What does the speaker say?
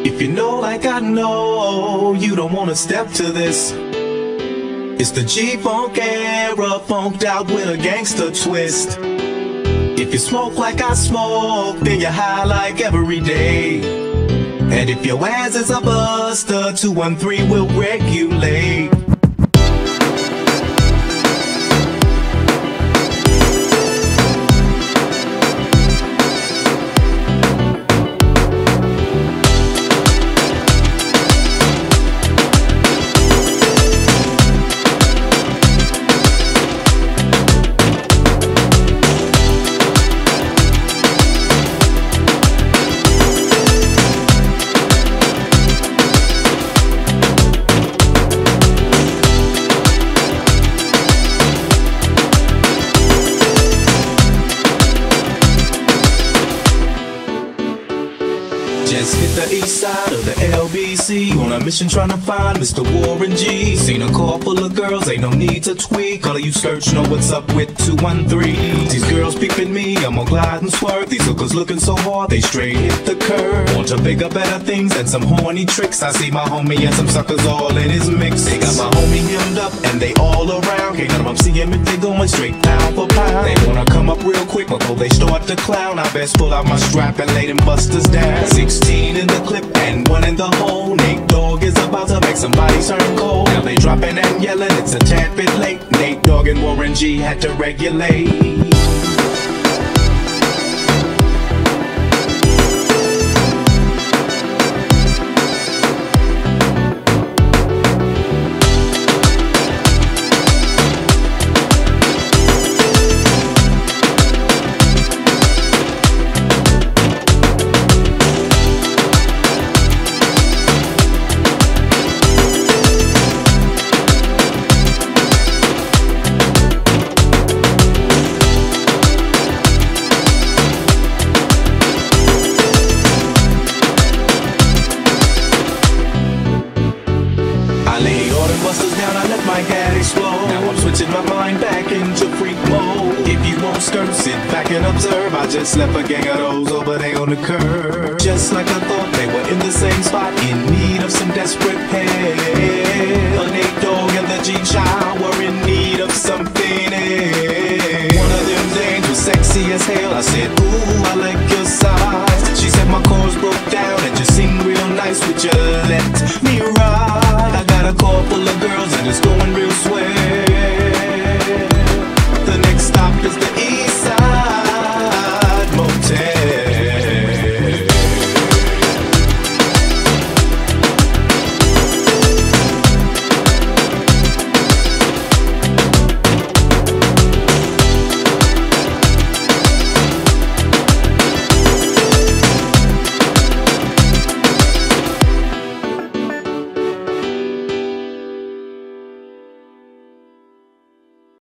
If you know like I know, you don't wanna step to this. It's the G-Funk era, funked out with a gangster twist. If you smoke like I smoke, then you're high like every day. And if your ass is a buster, 213 will regulate. Just hit the east side of the LBC on a mission trying to find Mr. Warren G. Seen a car full of girls, ain't no need to tweak. All of you search know what's up with 213. These girls peeping me, I'm gonna glide and swerve. These hookers looking so hard, they straight hit the curve. Want to bigger, better things and some horny tricks. I see my homie and some suckers all in his mix. They got my homie hemmed up and they all around. Can't none of them see him if they going straight pound for pound. They wanna come up real quick before they start to clown. I best pull out my strap and lay them busters down. 16 in the clip and 1 in the hole. Nate Dogg is about to make somebody turn cold. Now they dropping and yelling, it's a tad bit late. Nate Dogg and Warren G had to regulate. Busters down, I let my gat explode. Now I'm switching my mind back into freak mode. If you won't skirt, sit back and observe. I just left a gang of those over there on the curb. Just like I thought, they were in the same spot, in need of some desperate help.